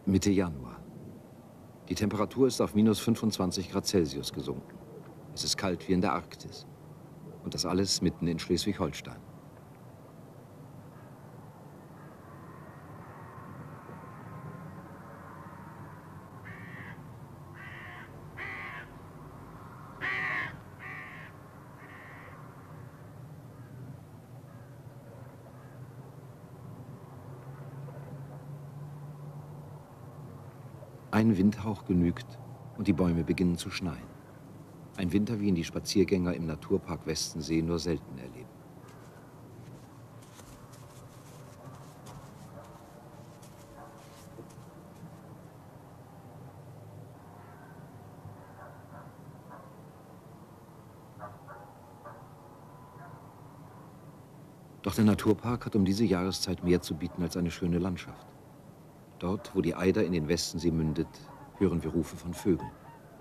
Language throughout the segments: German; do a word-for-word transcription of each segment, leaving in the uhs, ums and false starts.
Mitte Januar. Die Temperatur ist auf minus fünfundzwanzig Grad Celsius gesunken. Es ist kalt wie in der Arktis. Und das alles mitten in Schleswig-Holstein. Ein Windhauch genügt und die Bäume beginnen zu schneien. Ein Winter, wie ihn die Spaziergänger im Naturpark Westensee nur selten erleben. Doch der Naturpark hat um diese Jahreszeit mehr zu bieten als eine schöne Landschaft. Dort, wo die Eider in den Westensee mündet, hören wir Rufe von Vögeln.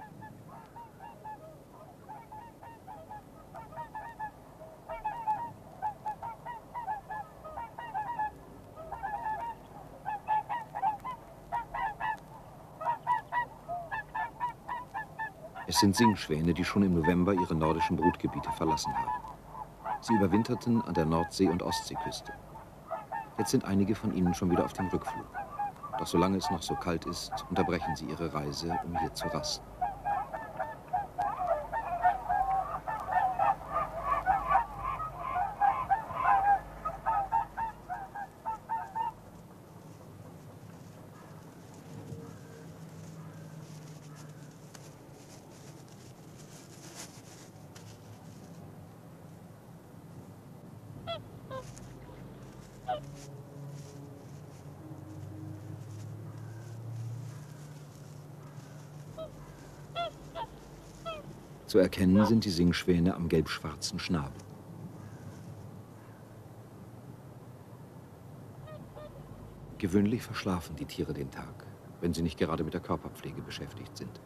Es sind Singschwäne, die schon im November ihre nordischen Brutgebiete verlassen haben. Sie überwinterten an der Nordsee- und Ostseeküste. Jetzt sind einige von ihnen schon wieder auf dem Rückflug. Doch solange es noch so kalt ist, unterbrechen sie ihre Reise, um hier zu rasten. Zu erkennen sind die Singschwäne am gelb-schwarzen Schnabel. Gewöhnlich verschlafen die Tiere den Tag, wenn sie nicht gerade mit der Körperpflege beschäftigt sind.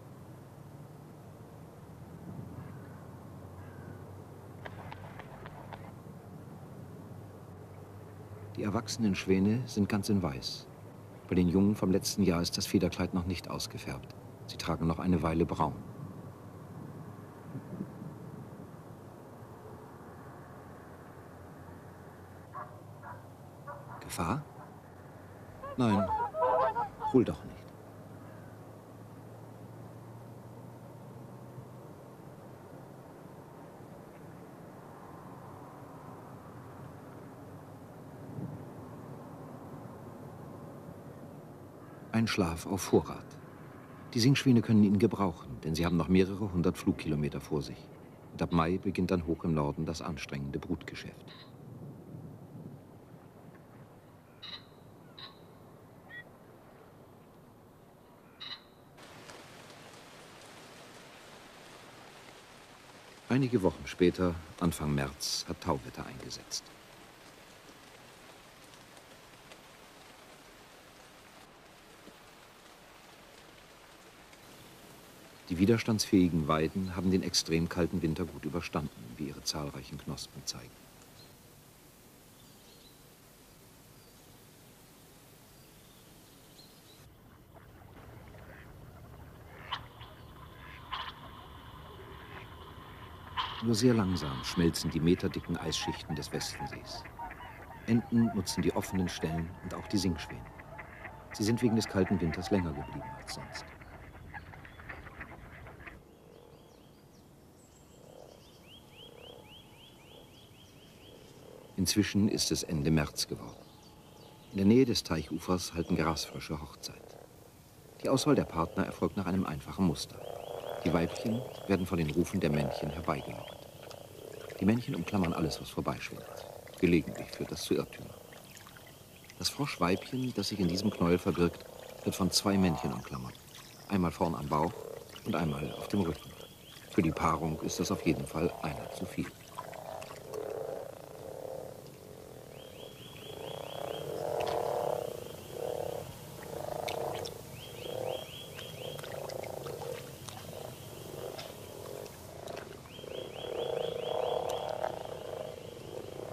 Die erwachsenen Schwäne sind ganz in Weiß. Bei den Jungen vom letzten Jahr ist das Federkleid noch nicht ausgefärbt. Sie tragen noch eine Weile braun. Gefahr? Nein, wohl doch nicht. Ein Schlaf auf Vorrat. Die Singschwäne können ihn gebrauchen, denn sie haben noch mehrere hundert Flugkilometer vor sich. Und ab Mai beginnt dann hoch im Norden das anstrengende Brutgeschäft. Einige Wochen später, Anfang März, hat Tauwetter eingesetzt. Die widerstandsfähigen Weiden haben den extrem kalten Winter gut überstanden, wie ihre zahlreichen Knospen zeigen. Nur sehr langsam schmelzen die meterdicken Eisschichten des Westensees. Enten nutzen die offenen Stellen und auch die Singschwäne. Sie sind wegen des kalten Winters länger geblieben als sonst. Inzwischen ist es Ende März geworden. In der Nähe des Teichufers halten Grasfrösche Hochzeit. Die Auswahl der Partner erfolgt nach einem einfachen Muster. Die Weibchen werden von den Rufen der Männchen herbeigelockt. Die Männchen umklammern alles, was vorbeischwingt. Gelegentlich führt das zu Irrtümern. Das Froschweibchen, das sich in diesem Knäuel verbirgt, wird von zwei Männchen umklammert. Einmal vorn am Bauch und einmal auf dem Rücken. Für die Paarung ist das auf jeden Fall einer zu viel.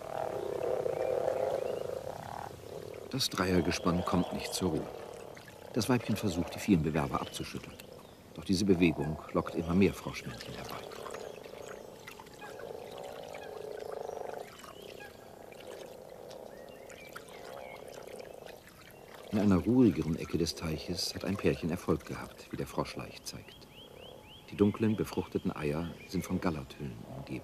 Das Dreiergespann kommt nicht zur Ruhe. Das Weibchen versucht, die vielen Bewerber abzuschütteln. Doch diese Bewegung lockt immer mehr Froschmännchen herbei. In einer ruhigeren Ecke des Teiches hat ein Pärchen Erfolg gehabt, wie der Frosch leicht zeigt. Die dunklen, befruchteten Eier sind von Gallerthüllen umgeben.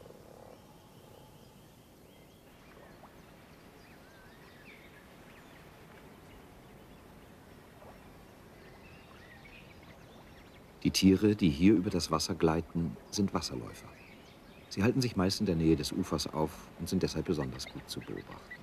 Die Tiere, die hier über das Wasser gleiten, sind Wasserläufer. Sie halten sich meist in der Nähe des Ufers auf und sind deshalb besonders gut zu beobachten.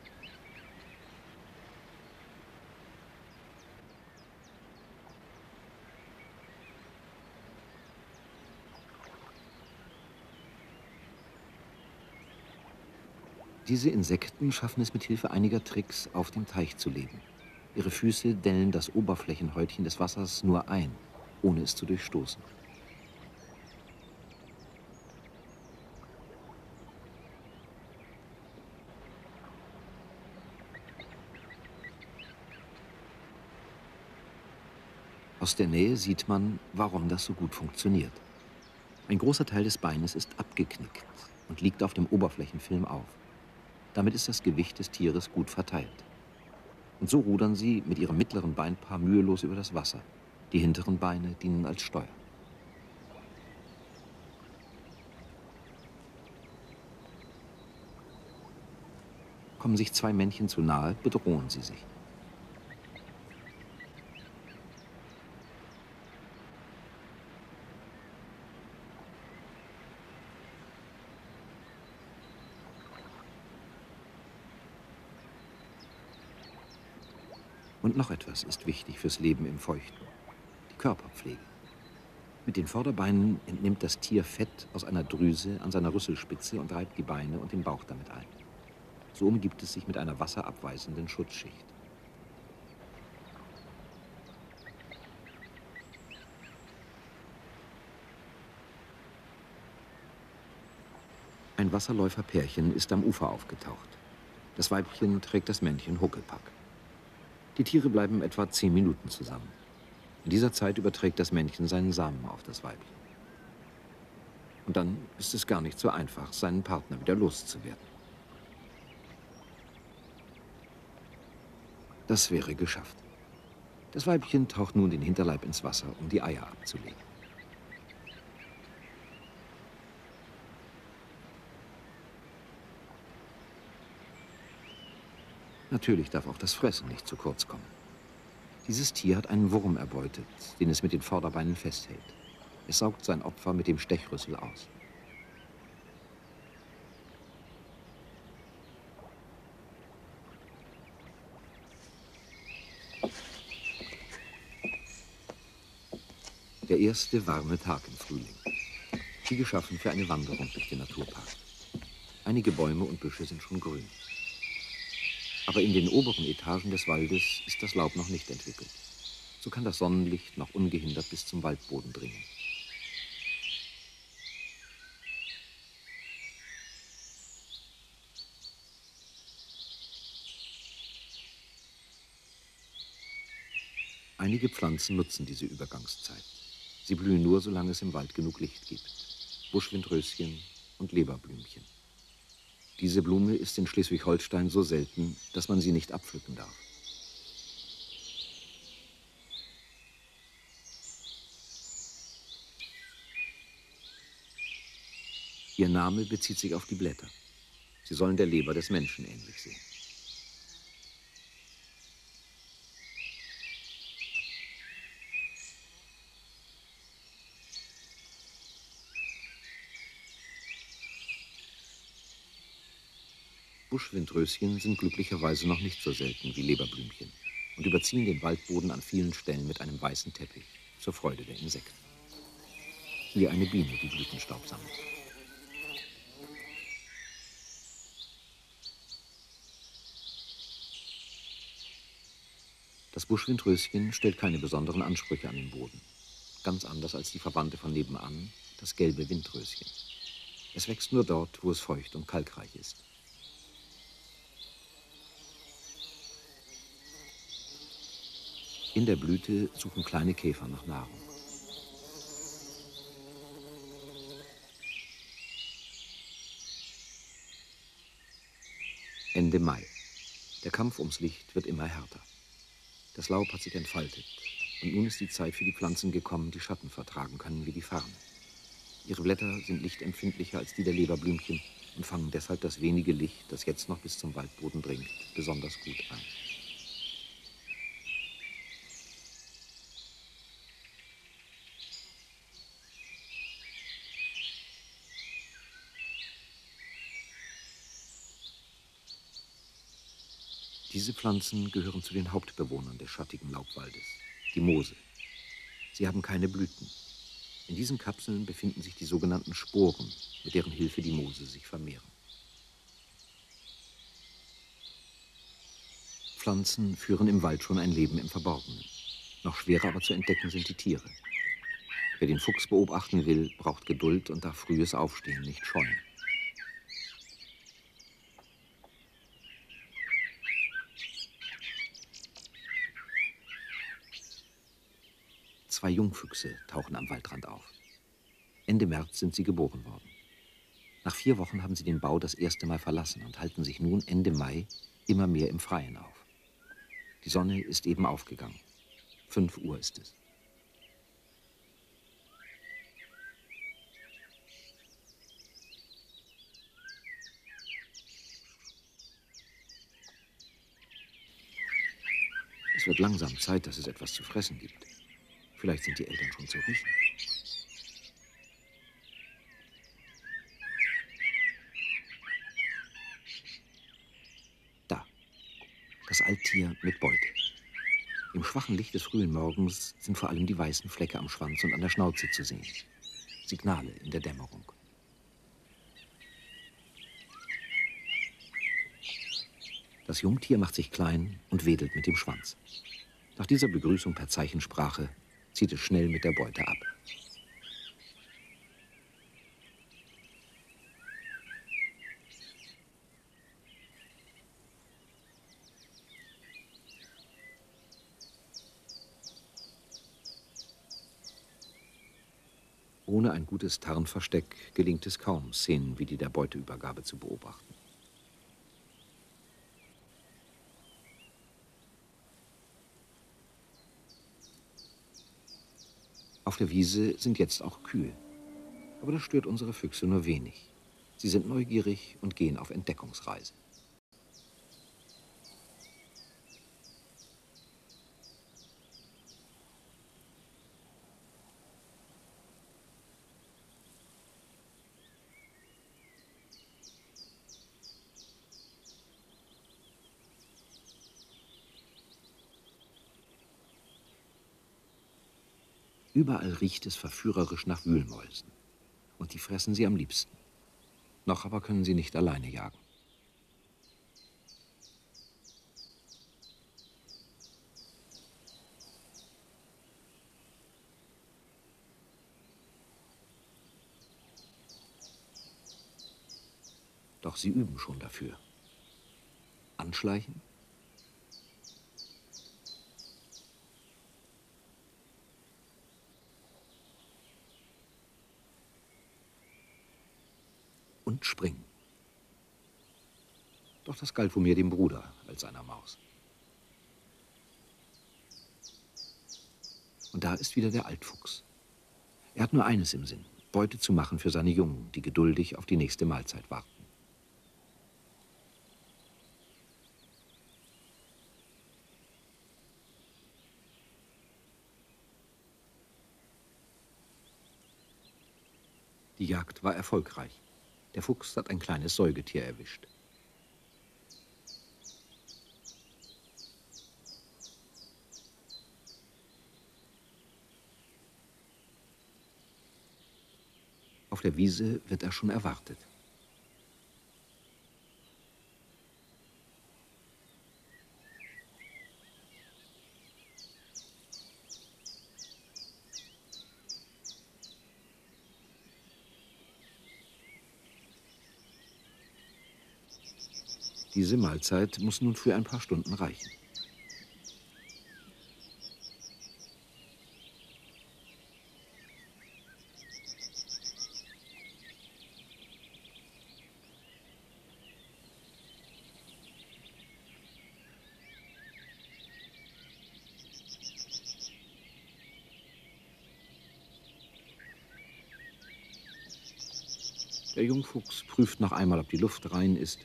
Diese Insekten schaffen es mit Hilfe einiger Tricks, auf dem Teich zu leben. Ihre Füße dellen das Oberflächenhäutchen des Wassers nur ein, ohne es zu durchstoßen. Aus der Nähe sieht man, warum das so gut funktioniert. Ein großer Teil des Beines ist abgeknickt und liegt auf dem Oberflächenfilm auf. Damit ist das Gewicht des Tieres gut verteilt. Und so rudern sie mit ihrem mittleren Beinpaar mühelos über das Wasser. Die hinteren Beine dienen als Steuer. Kommen sich zwei Männchen zu nahe, bedrohen sie sich. Und noch etwas ist wichtig fürs Leben im Feuchten: die Körperpflege. Mit den Vorderbeinen entnimmt das Tier Fett aus einer Drüse an seiner Rüsselspitze und reibt die Beine und den Bauch damit ein. So umgibt es sich mit einer wasserabweisenden Schutzschicht. Ein Wasserläuferpärchen ist am Ufer aufgetaucht. Das Weibchen trägt das Männchen Huckepack. Die Tiere bleiben etwa zehn Minuten zusammen. In dieser Zeit überträgt das Männchen seinen Samen auf das Weibchen. Und dann ist es gar nicht so einfach, seinen Partner wieder loszuwerden. Das wäre geschafft. Das Weibchen taucht nun den Hinterleib ins Wasser, um die Eier abzulegen. Natürlich darf auch das Fressen nicht zu kurz kommen. Dieses Tier hat einen Wurm erbeutet, den es mit den Vorderbeinen festhält. Es saugt sein Opfer mit dem Stechrüssel aus. Der erste warme Tag im Frühling. Wie geschaffen für eine Wanderung durch den Naturpark. Einige Bäume und Büsche sind schon grün. Aber in den oberen Etagen des Waldes ist das Laub noch nicht entwickelt. So kann das Sonnenlicht noch ungehindert bis zum Waldboden dringen. Einige Pflanzen nutzen diese Übergangszeit. Sie blühen nur, solange es im Wald genug Licht gibt. Buschwindröschen und Leberblümchen. Diese Blume ist in Schleswig-Holstein so selten, dass man sie nicht abpflücken darf. Ihr Name bezieht sich auf die Blätter. Sie sollen der Leber des Menschen ähnlich sehen. Buschwindröschen sind glücklicherweise noch nicht so selten wie Leberblümchen und überziehen den Waldboden an vielen Stellen mit einem weißen Teppich, zur Freude der Insekten. Hier eine Biene, die Blütenstaub sammelt. Das Buschwindröschen stellt keine besonderen Ansprüche an den Boden. Ganz anders als die Verwandte von nebenan, das gelbe Windröschen. Es wächst nur dort, wo es feucht und kalkreich ist. In der Blüte suchen kleine Käfer nach Nahrung. Ende Mai. Der Kampf ums Licht wird immer härter. Das Laub hat sich entfaltet und nun ist die Zeit für die Pflanzen gekommen, die Schatten vertragen können wie die Farne. Ihre Blätter sind lichtempfindlicher als die der Leberblümchen und fangen deshalb das wenige Licht, das jetzt noch bis zum Waldboden dringt, besonders gut ein. Diese Pflanzen gehören zu den Hauptbewohnern des schattigen Laubwaldes, die Moose. Sie haben keine Blüten. In diesen Kapseln befinden sich die sogenannten Sporen, mit deren Hilfe die Moose sich vermehren. Pflanzen führen im Wald schon ein Leben im Verborgenen. Noch schwerer aber zu entdecken sind die Tiere. Wer den Fuchs beobachten will, braucht Geduld und darf frühes Aufstehen nicht scheuen. Zwei Jungfüchse tauchen am Waldrand auf. Ende März sind sie geboren worden. Nach vier Wochen haben sie den Bau das erste Mal verlassen und halten sich nun Ende Mai immer mehr im Freien auf. Die Sonne ist eben aufgegangen. Fünf Uhr ist es. Es wird langsam Zeit, dass es etwas zu fressen gibt. Vielleicht sind die Eltern schon zu riechen. Da, das Alttier mit Beute. Im schwachen Licht des frühen Morgens sind vor allem die weißen Flecke am Schwanz und an der Schnauze zu sehen. Signale in der Dämmerung. Das Jungtier macht sich klein und wedelt mit dem Schwanz. Nach dieser Begrüßung per Zeichensprache zieht es schnell mit der Beute ab. Ohne ein gutes Tarnversteck gelingt es kaum, Szenen wie die der Beuteübergabe zu beobachten. Auf der Wiese sind jetzt auch Kühe. Aber das stört unsere Füchse nur wenig. Sie sind neugierig und gehen auf Entdeckungsreise. Überall riecht es verführerisch nach Wühlmäusen. Und die fressen sie am liebsten. Noch aber können sie nicht alleine jagen. Doch sie üben schon dafür. Anschleichen? Und springen. Doch das galt wohl mehr dem Bruder als einer Maus. Und da ist wieder der Altfuchs. Er hat nur eines im Sinn, Beute zu machen für seine Jungen, die geduldig auf die nächste Mahlzeit warten. Die Jagd war erfolgreich. Der Fuchs hat ein kleines Säugetier erwischt. Auf der Wiese wird er schon erwartet. Diese Mahlzeit muss nun für ein paar Stunden reichen. Der Jungfuchs prüft noch einmal, ob die Luft rein ist.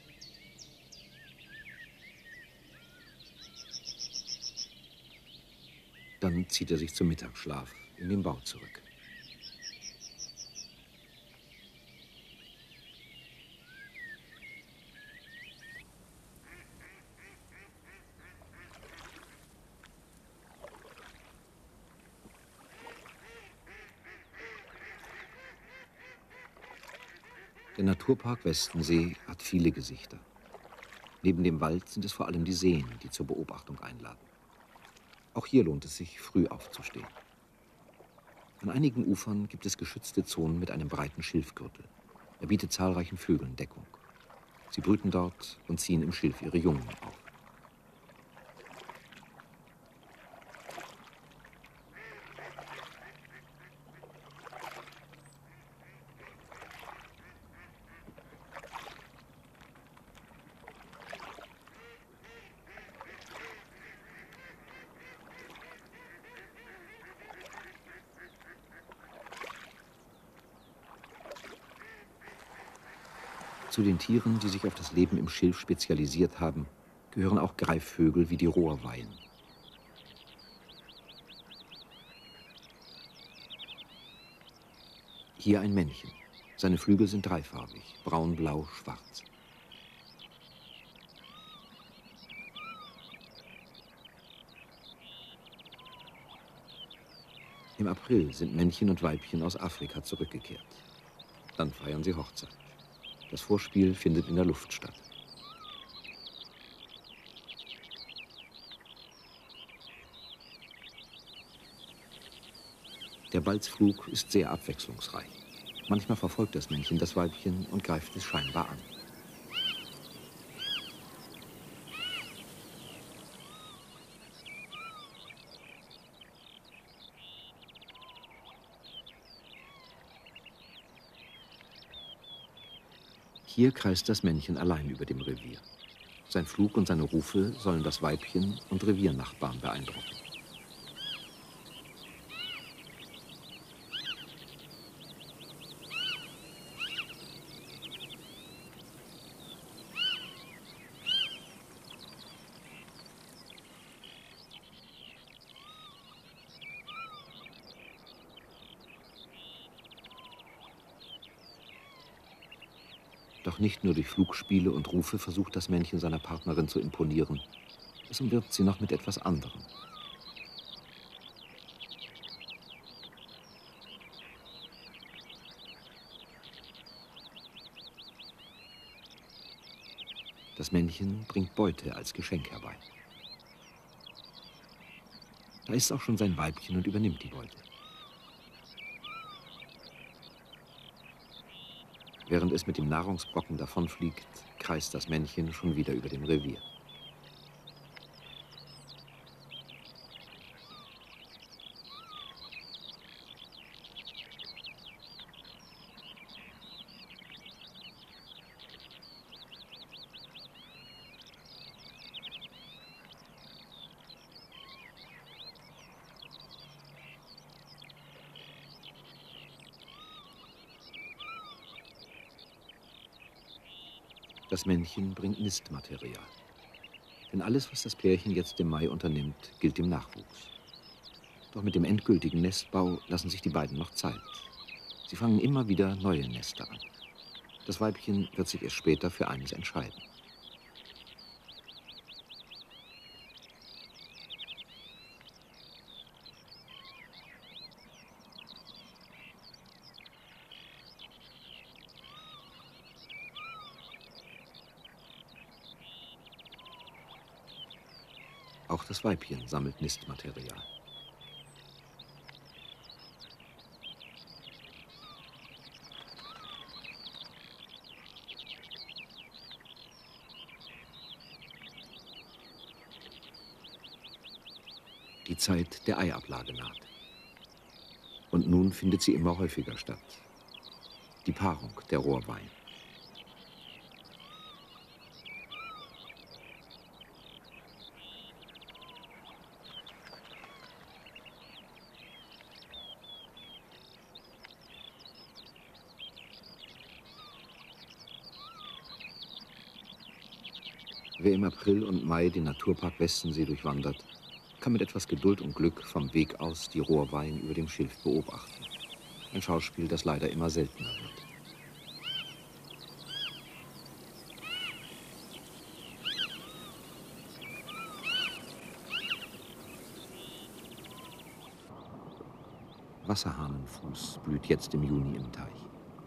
Dann zieht er sich zum Mittagsschlaf in den Bau zurück. Der Naturpark Westensee hat viele Gesichter. Neben dem Wald sind es vor allem die Seen, die zur Beobachtung einladen. Auch hier lohnt es sich, früh aufzustehen. An einigen Ufern gibt es geschützte Zonen mit einem breiten Schilfgürtel. Er bietet zahlreichen Vögeln Deckung. Sie brüten dort und ziehen im Schilf ihre Jungen auf. Zu den Tieren, die sich auf das Leben im Schilf spezialisiert haben, gehören auch Greifvögel wie die Rohrweihen. Hier ein Männchen. Seine Flügel sind dreifarbig, braun, blau, schwarz. Im April sind Männchen und Weibchen aus Afrika zurückgekehrt. Dann feiern sie Hochzeit. Das Vorspiel findet in der Luft statt. Der Balzflug ist sehr abwechslungsreich. Manchmal verfolgt das Männchen das Weibchen und greift es scheinbar an. Hier kreist das Männchen allein über dem Revier. Sein Flug und seine Rufe sollen das Weibchen und Reviernachbarn beeindrucken. Doch nicht nur durch Flugspiele und Rufe versucht das Männchen seiner Partnerin zu imponieren. Es umwirbt sie noch mit etwas anderem. Das Männchen bringt Beute als Geschenk herbei. Da ist auch schon sein Weibchen und übernimmt die Beute. Während es mit dem Nahrungsbrocken davonfliegt, kreist das Männchen schon wieder über dem Revier. Das Männchen bringt Nistmaterial. Denn alles, was das Pärchen jetzt im Mai unternimmt, gilt dem Nachwuchs. Doch mit dem endgültigen Nestbau lassen sich die beiden noch Zeit. Sie fangen immer wieder neue Nester an. Das Weibchen wird sich erst später für eines entscheiden. Auch das Weibchen sammelt Nistmaterial. Die Zeit der Eiablage naht. Und nun findet sie immer häufiger statt. Die Paarung der Rohrweihen. Wer im April und Mai den Naturpark Westensee durchwandert, kann mit etwas Geduld und Glück vom Weg aus die Rohrweihen über dem Schilf beobachten. Ein Schauspiel, das leider immer seltener wird. Wasserhahnenfuß blüht jetzt im Juni im Teich.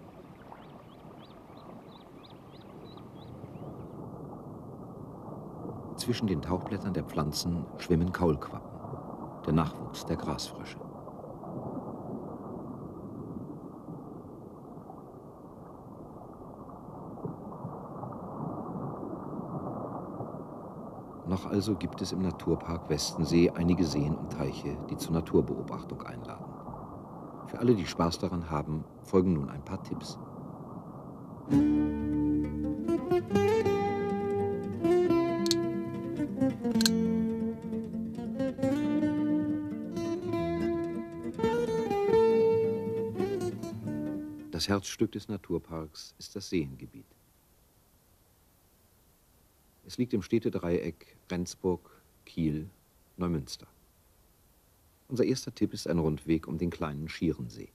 Zwischen den Tauchblättern der Pflanzen schwimmen Kaulquappen, der Nachwuchs der Grasfrösche. Noch also gibt es im Naturpark Westensee einige Seen und Teiche, die zur Naturbeobachtung einladen. Für alle, die Spaß daran haben, folgen nun ein paar Tipps. Das Herzstück des Naturparks ist das Seengebiet. Es liegt im Städtedreieck Rendsburg, Kiel, Neumünster. Unser erster Tipp ist ein Rundweg um den kleinen Schierensee.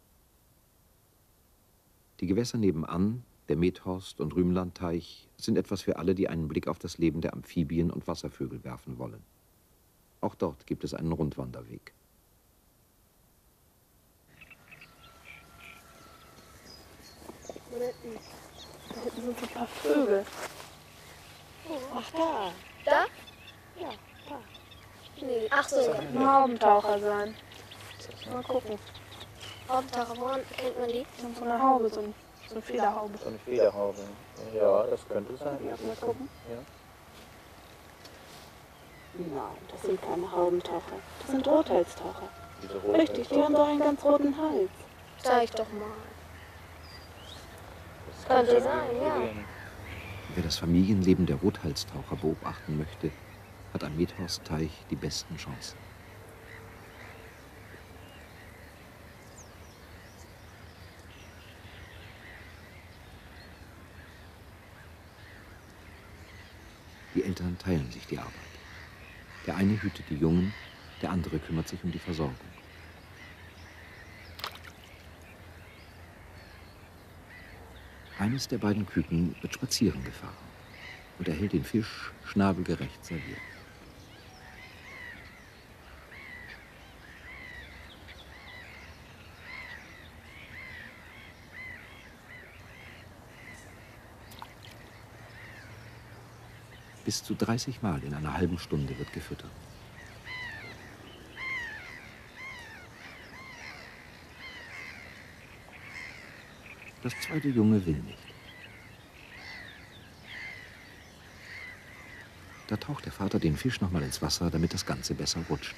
Die Gewässer nebenan, der Methorst- und Rümlandteich, sind etwas für alle, die einen Blick auf das Leben der Amphibien und Wasservögel werfen wollen. Auch dort gibt es einen Rundwanderweg. Da hinten sind so ein paar Vögel. Ach, da. Da? Ja, da. Nee. Ach so. Ein Haubentaucher sein. Mal gucken. Haubentaucher, woran kennt man die? Die haben so eine Haube, so, ein, so eine Federhaube. So eine Federhaube. Ja, das könnte sein. Ja, mal gucken. Ja. Nein, das sind keine Haubentaucher. Das sind Rothalstaucher. Diese roten Richtig, die haben doch einen ganz roten Hals. Zeig doch mal. Das könnte kann sein, ja. gehen. Wer das Familienleben der Rothalstaucher beobachten möchte, hat am Methorstteich die besten Chancen. Die Eltern teilen sich die Arbeit. Der eine hütet die Jungen, der andere kümmert sich um die Versorgung. Eines der beiden Küken wird spazieren gefahren und erhält den Fisch schnabelgerecht serviert. Bis zu dreißig Mal in einer halben Stunde wird gefüttert. Das zweite Junge will nicht. Da taucht der Vater den Fisch nochmal ins Wasser, damit das Ganze besser rutscht.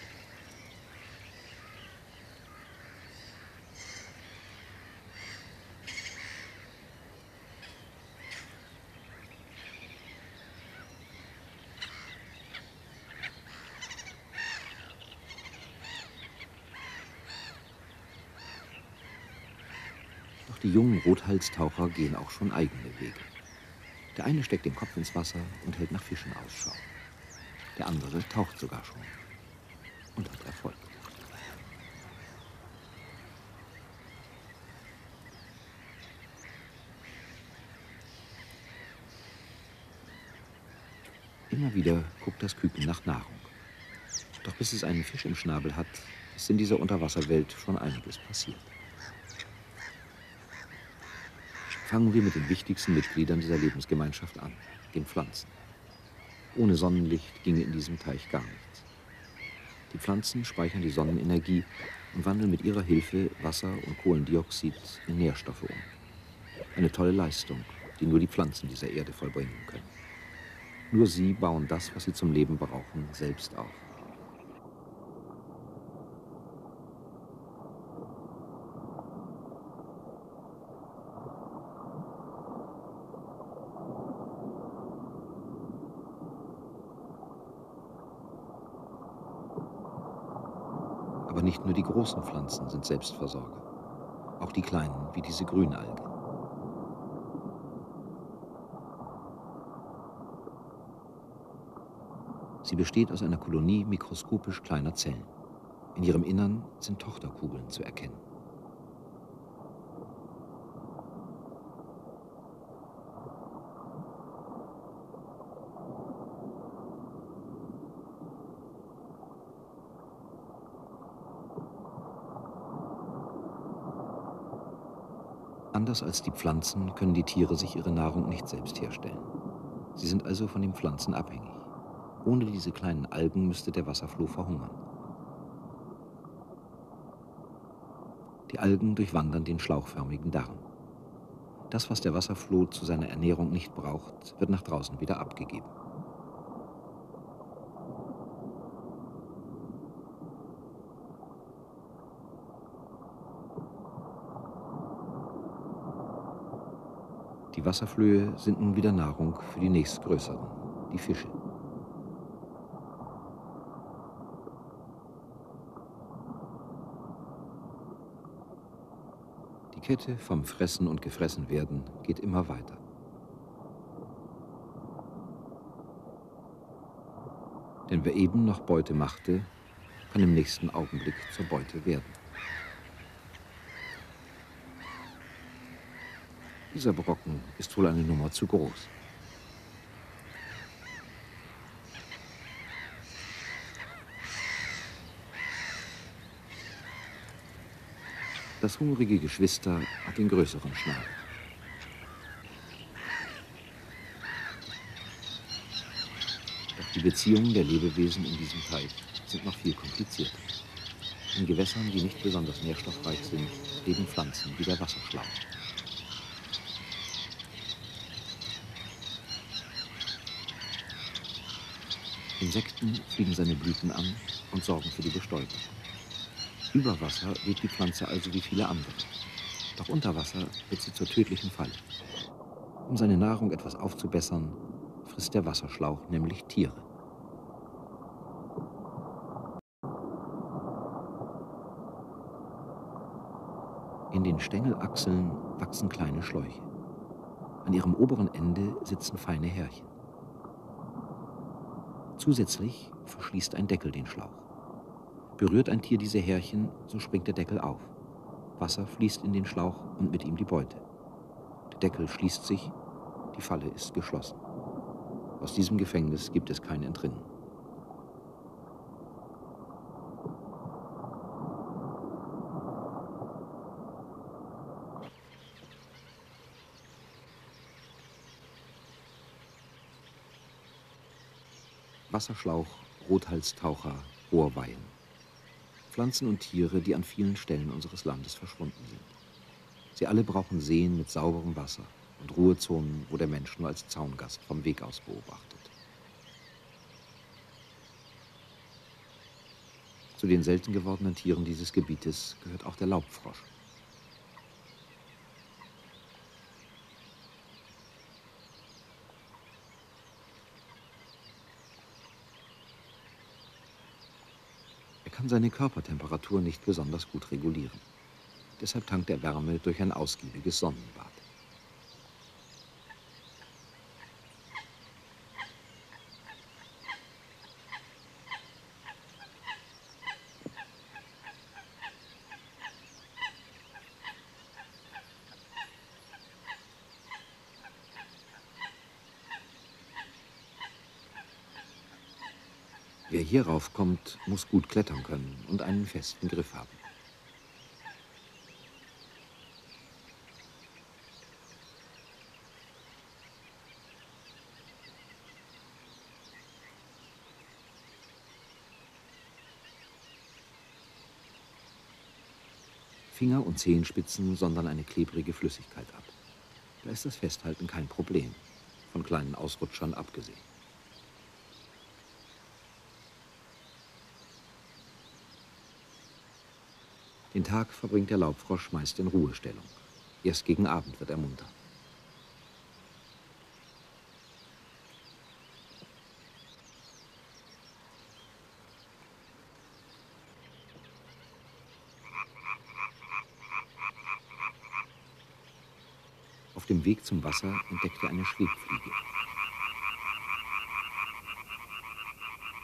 Doch die jungen Rothalstaucher gehen auch schon eigene Wege. Der eine steckt den Kopf ins Wasser und hält nach Fischen Ausschau. Der andere taucht sogar schon und hat Erfolg. Immer wieder guckt das Küken nach Nahrung. Doch bis es einen Fisch im Schnabel hat, ist in dieser Unterwasserwelt schon einiges passiert. Fangen wir mit den wichtigsten Mitgliedern dieser Lebensgemeinschaft an, den Pflanzen. Ohne Sonnenlicht ginge in diesem Teich gar nichts. Die Pflanzen speichern die Sonnenenergie und wandeln mit ihrer Hilfe Wasser und Kohlendioxid in Nährstoffe um. Eine tolle Leistung, die nur die Pflanzen dieser Erde vollbringen können. Nur sie bauen das, was sie zum Leben brauchen, selbst auf. Aber nicht nur die großen Pflanzen sind Selbstversorger, auch die kleinen, wie diese Grünalge. Sie besteht aus einer Kolonie mikroskopisch kleiner Zellen. In ihrem Innern sind Tochterkugeln zu erkennen. Anders als die Pflanzen können die Tiere sich ihre Nahrung nicht selbst herstellen. Sie sind also von den Pflanzen abhängig. Ohne diese kleinen Algen müsste der Wasserfloh verhungern. Die Algen durchwandern den schlauchförmigen Darm. Das, was der Wasserfloh zu seiner Ernährung nicht braucht, wird nach draußen wieder abgegeben. Die Wasserflöhe sind nun wieder Nahrung für die nächstgrößeren, die Fische. Die Kette vom Fressen und Gefressenwerden geht immer weiter. Denn wer eben noch Beute machte, kann im nächsten Augenblick zur Beute werden. Dieser Brocken ist wohl eine Nummer zu groß. Das hungrige Geschwister hat den größeren Schnabel. Doch die Beziehungen der Lebewesen in diesem Teich sind noch viel komplizierter. In Gewässern, die nicht besonders nährstoffreich sind, leben Pflanzen wie der Wasserschlauch. Insekten fliegen seine Blüten an und sorgen für die Bestäubung. Über Wasser lebt die Pflanze also wie viele andere. Doch unter Wasser wird sie zur tödlichen Falle. Um seine Nahrung etwas aufzubessern, frisst der Wasserschlauch nämlich Tiere. In den Stängelachseln wachsen kleine Schläuche. An ihrem oberen Ende sitzen feine Härchen. Zusätzlich verschließt ein Deckel den Schlauch. Berührt ein Tier diese Härchen, so springt der Deckel auf. Wasser fließt in den Schlauch und mit ihm die Beute. Der Deckel schließt sich, die Falle ist geschlossen. Aus diesem Gefängnis gibt es kein Entrinnen. Wasserschlauch, Rothalstaucher, Ohrweihen. Pflanzen und Tiere, die an vielen Stellen unseres Landes verschwunden sind. Sie alle brauchen Seen mit sauberem Wasser und Ruhezonen, wo der Mensch nur als Zaungast vom Weg aus beobachtet. Zu den selten gewordenen Tieren dieses Gebietes gehört auch der Laubfrosch. Er kann seine Körpertemperatur nicht besonders gut regulieren. Deshalb tankt er Wärme durch ein ausgiebiges Sonnenbad. Wer hierauf kommt, muss gut klettern können und einen festen Griff haben. Finger und Zehenspitzen sondern eine klebrige Flüssigkeit ab. Da ist das Festhalten kein Problem, von kleinen Ausrutschern abgesehen. Den Tag verbringt der Laubfrosch meist in Ruhestellung. Erst gegen Abend wird er munter. Auf dem Weg zum Wasser entdeckt er eine Schwebfliege.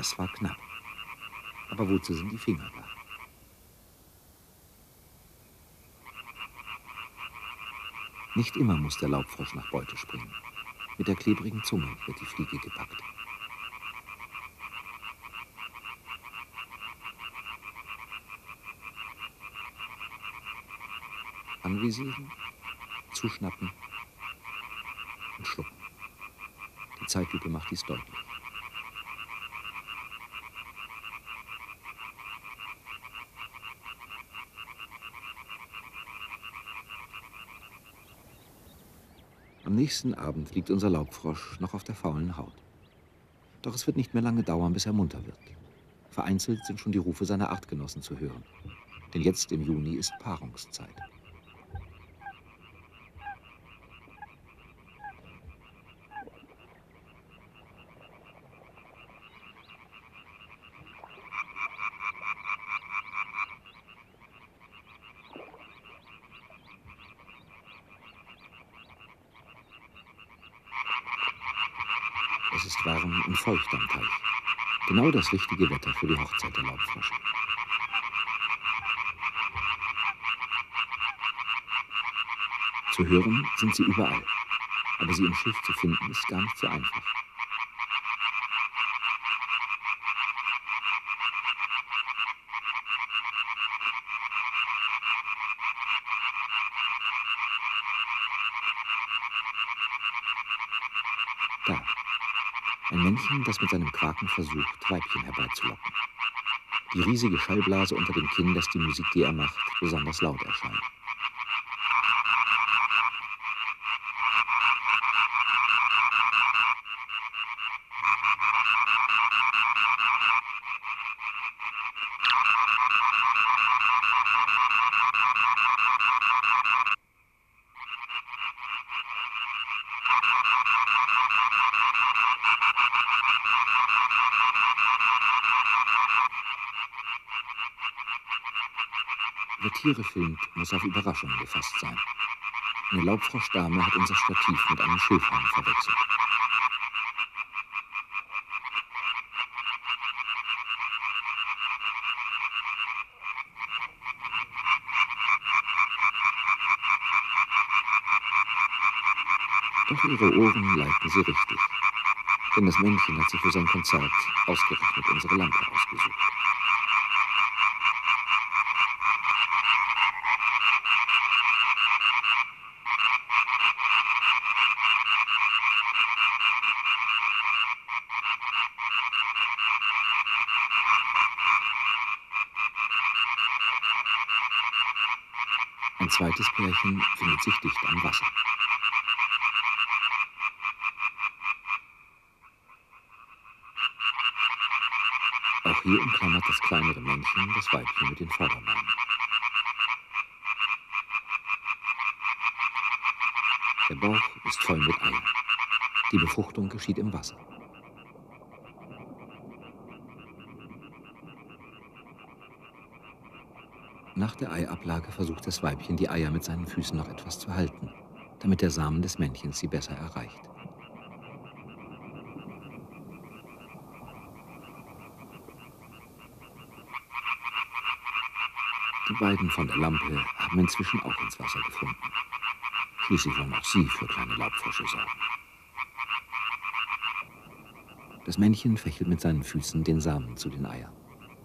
Das war knapp. Aber wozu sind die Finger da? Nicht immer muss der Laubfrosch nach Beute springen. Mit der klebrigen Zunge wird die Fliege gepackt. Anvisieren, zuschnappen und schlucken. Die Zeitlupe macht dies deutlich. Am nächsten Abend liegt unser Laubfrosch noch auf der faulen Haut. Doch es wird nicht mehr lange dauern, bis er munter wird. Vereinzelt sind schon die Rufe seiner Artgenossen zu hören. Denn jetzt im Juni ist Paarungszeit. Es ist warm und feucht am Teich. Genau das richtige Wetter für die Hochzeit der Laubfrösche. Zu hören sind sie überall. Aber sie im Schilf zu finden, ist gar nicht so einfach. Da. Ein Männchen, das mit seinem Quaken versucht, Weibchen herbeizulocken. Die riesige Schallblase unter dem Kinn lässt die Musik, die er macht, besonders laut erscheinen. Wer Tiere filmt, muss auf Überraschungen gefasst sein. Eine Laubfroschdame hat unser Stativ mit einem Schilfhalm verwechselt. Doch ihre Ohren leiten sie richtig. Denn das Männchen hat sich für sein Konzert ausgerechnet unsere Lampe ausgesucht. Ein zweites Pärchen findet sich dicht am Wasser. Auch hier umklammert das kleinere Männchen das Weibchen mit den Vorderbeinen. Der Bauch ist voll mit Eiern. Die Befruchtung geschieht im Wasser. Nach der Eiablage versucht das Weibchen, die Eier mit seinen Füßen noch etwas zu halten, damit der Samen des Männchens sie besser erreicht. Die beiden von der Lampe haben inzwischen auch ins Wasser gefunden. Schließlich wollen auch sie für kleine Laubfrösche sorgen. Das Männchen fächelt mit seinen Füßen den Samen zu den Eiern.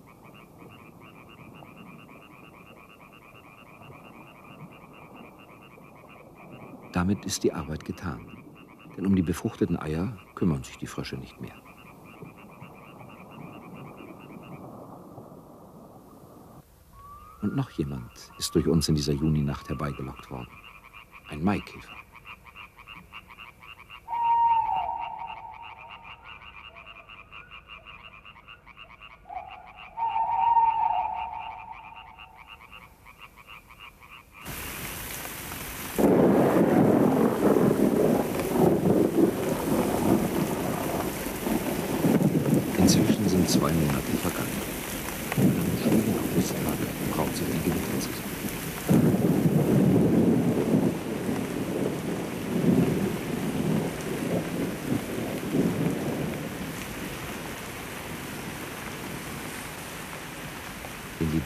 Damit ist die Arbeit getan, denn um die befruchteten Eier kümmern sich die Frösche nicht mehr. Und noch jemand ist durch uns in dieser Juninacht herbeigelockt worden. Ein Maikäfer. Inzwischen sind zwei Monate vergangen. An einem schönen Augusttag braut sich ein Gewitter zusammen.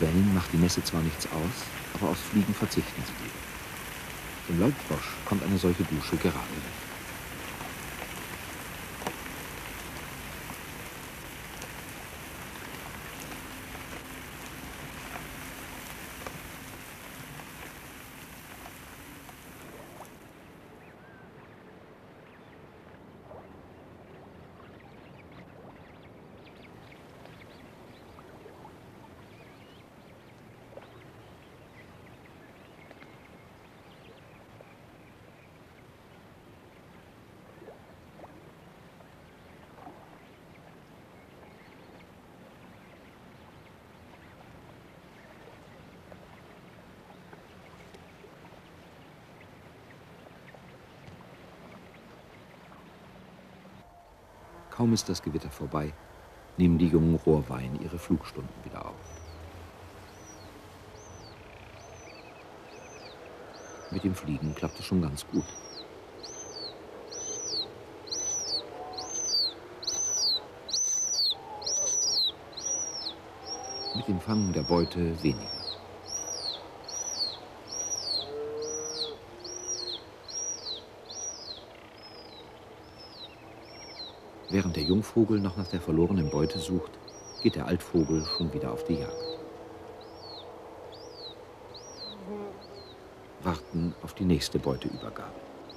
Libellen macht die Nässe zwar nichts aus, aber aufs Fliegen verzichten sie lieber. Dem Laubfrosch kommt eine solche Dusche gerade recht. Kaum ist das Gewitter vorbei, nehmen die jungen Rohrweihen ihre Flugstunden wieder auf. Mit dem Fliegen klappt es schon ganz gut. Mit dem Fangen der Beute weniger. Während der Jungvogel noch nach der verlorenen Beute sucht, geht der Altvogel schon wieder auf die Jagd. Warten auf die nächste Beuteübergabe.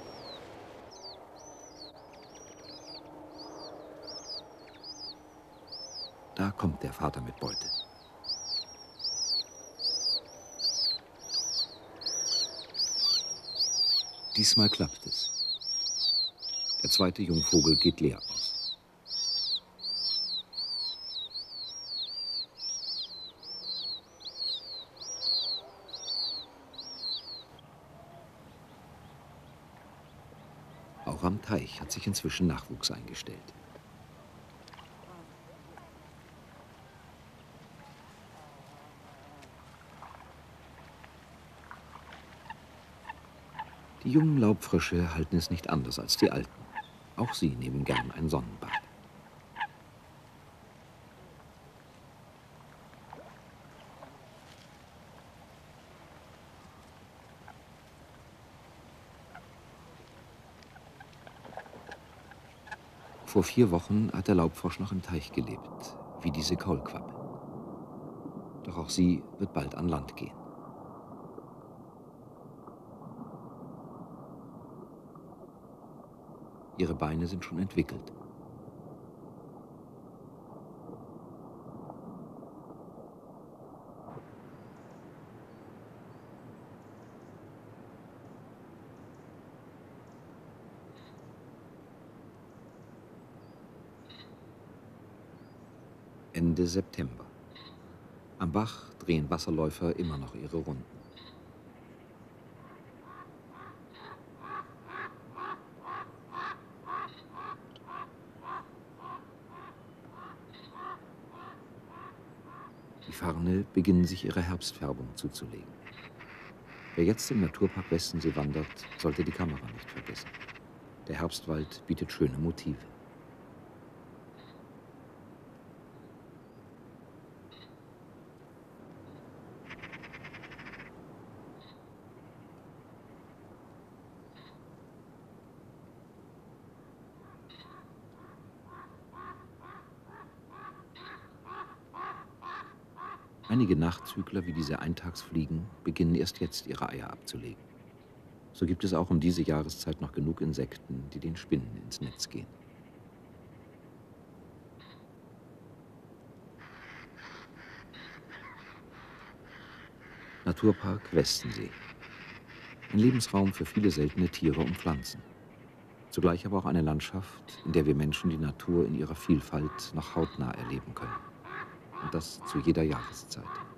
Da kommt der Vater mit Beute. Diesmal klappt es. Der zweite Jungvogel geht leer aus. Auch am Teich hat sich inzwischen Nachwuchs eingestellt. Die jungen Laubfrösche halten es nicht anders als die Alten. Auch sie nehmen gern ein Sonnenbad. Vor vier Wochen hat der Laubfrosch noch im Teich gelebt, wie diese Kaulquappe. Doch auch sie wird bald an Land gehen. Ihre Beine sind schon entwickelt. Ende September. Am Bach drehen Wasserläufer immer noch ihre Runden. Die Farne beginnen sich ihre Herbstfärbung zuzulegen. Wer jetzt im Naturpark Westensee wandert, sollte die Kamera nicht vergessen. Der Herbstwald bietet schöne Motive. Einige Nachzügler wie diese Eintagsfliegen beginnen erst jetzt ihre Eier abzulegen. So gibt es auch um diese Jahreszeit noch genug Insekten, die den Spinnen ins Netz gehen. Naturpark Westensee. Ein Lebensraum für viele seltene Tiere und Pflanzen. Zugleich aber auch eine Landschaft, in der wir Menschen die Natur in ihrer Vielfalt noch hautnah erleben können. Und das zu jeder Jahreszeit.